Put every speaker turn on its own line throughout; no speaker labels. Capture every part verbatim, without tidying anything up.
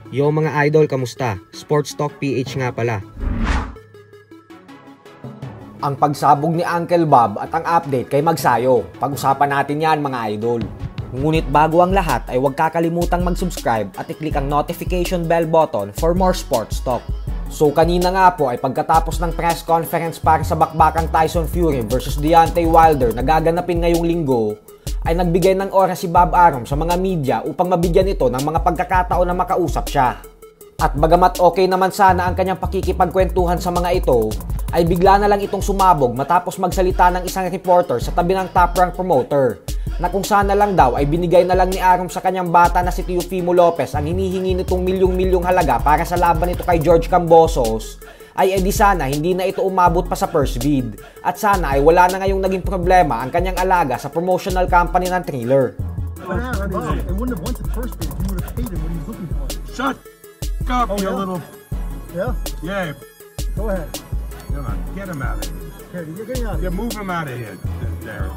Yo mga idol, kamusta? Sports Talk P H nga pala.
Ang pagsabog ni Uncle Bob at ang update kay Magsayo. Pag-usapan natin yan mga idol. Ngunit bago ang lahat ay huwag kakalimutang mag-subscribe at i-click ang notification bell button for more sports talk. So kanina nga po ay pagkatapos ng press conference para sa bakbakang Tyson Fury versus Deontay Wilder na gaganapin ngayong linggo, ay nagbigay ng oras si Bob Arum sa mga media upang mabigyan ito ng mga pagkakataon na makausap siya. At bagamat okay naman sana ang kanyang pakikipagkwentuhan sa mga ito, ay bigla na lang itong sumabog matapos magsalita ng isang reporter sa tabi ng Top Rank promoter na kung sana lang daw ay binigay na lang ni Arum sa kanyang bata na si Teofimo Lopez ang hinihingi nitong milyong-milyong halaga para sa laban nito kay George Kambosos, ay edi sana hindi na ito umabot pa sa first bid at sana ay wala na ngayong naging problema ang kanyang alaga sa promotional company ng Triller.
Shut up, oh, you yeah? little...
Yeah?
Yeah.
Go ahead.
Come on, get him out of here.
Okay, you're getting out of
Yeah,
here.
move him out of here, Darren.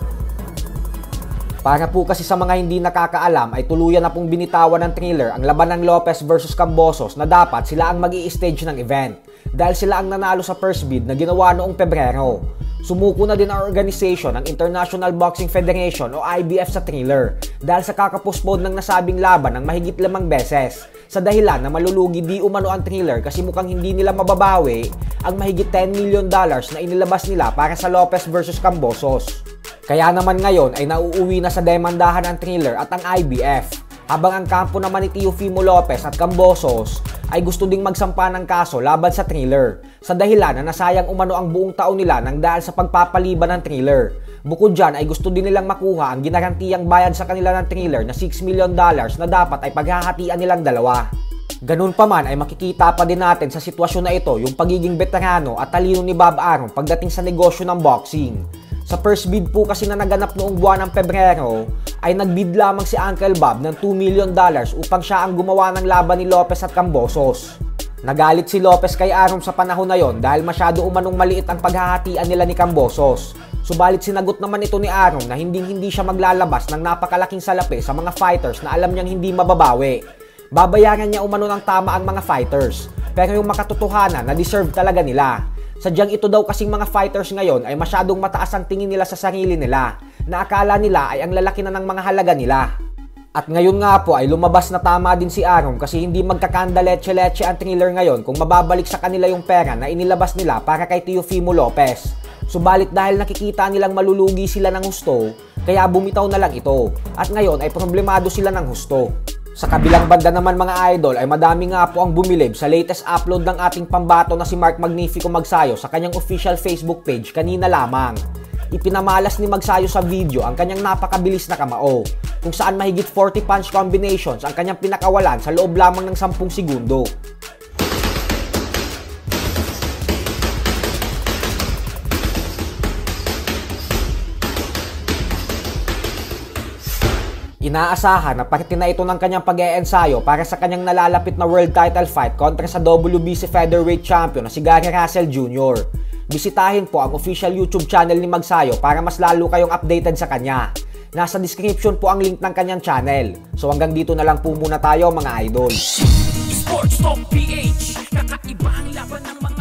Para po kasi sa mga hindi nakakaalam ay tuluyan na pong binitawan ng Triller ang laban ng Lopez versus Kambosos na dapat sila ang mag-i-stage ng event dahil sila ang nanalo sa first bid na ginawa noong Pebrero. Sumuko na din ang organization ng International Boxing Federation o I B F sa Triller dahil sa kakapospone ng nasabing laban ng mahigit limang beses sa dahilan na malulugi di umano ang Triller kasi mukhang hindi nila mababawi ang mahigit ten million dollars na inilabas nila para sa Lopez versus Kambosos. Kaya naman ngayon ay nauuwi na sa demandahan ang Triller at ang I B F, habang ang kampo naman ni Teofimo Lopez at Kambosos ay gusto ding magsampa ng kaso laban sa Triller sa dahilan na nasayang umano ang buong taon nila nang dahil sa pagpapaliban ng Triller. Bukod dyan ay gusto din nilang makuha ang ginarantiyang bayad sa kanila ng Triller na six million dollars na dapat ay paghahatian nilang dalawa. Ganun pa man ay makikita pa din natin sa sitwasyon na ito yung pagiging veterano at talino ni Bob Arum pagdating sa negosyo ng boxing. Sa first bid po kasi na naganap noong buwan ng Pebrero, ay nagbid lamang si Uncle Bob ng two million dollars upang siya ang gumawa ng laban ni Lopez at Kambosos. Nagalit si Lopez kay Arum sa panahon na yon dahil masyado umanong maliit ang paghahatian nila ni Kambosos. Subalit sinagot naman ito ni Arum na hinding-hindi siya maglalabas ng napakalaking salapi sa mga fighters na alam niyang hindi mababawi. Babayaran niya umano ng tama ang mga fighters, pero yung makatotohanan na deserve talaga nila. Sadyang ito daw kasing mga fighters ngayon ay masyadong mataas ang tingin nila sa sarili nila na akala nila ay ang lalaki na ng mga halaga nila. At ngayon nga po ay lumabas na tama din si Arum kasi hindi magkakanda leche-leche ang Triller ngayon kung mababalik sa kanila yung pera na inilabas nila para kay Teofimo Lopez. Subalit dahil nakikita nilang malulugi sila ng husto, kaya bumitaw na lang ito at ngayon ay problemado sila ng husto. Sa kabilang banda naman mga idol ay madami nga po ang bumilib sa latest upload ng ating pambato na si Mark Magnifico Magsayo sa kanyang official Facebook page kanina lamang. Ipinamalas ni Magsayo sa video ang kanyang napakabilis na kamao, kung saan mahigit forty punch combinations ang kanyang pinakawalan sa loob lamang ng ten segundo. Inaasahan na parte na ito ng kanyang pag-e-ensayo para sa kanyang nalalapit na world title fight kontra sa W B C featherweight champion na si Gary Russell Junior Bisitahin po ang official YouTube channel ni Magsayo para mas lalo kayong updated sa kanya. Nasa description po ang link ng kanyang channel. So hanggang dito na lang po muna tayo mga idol.
Sports Talk P H, kakaiba ang laban ng mga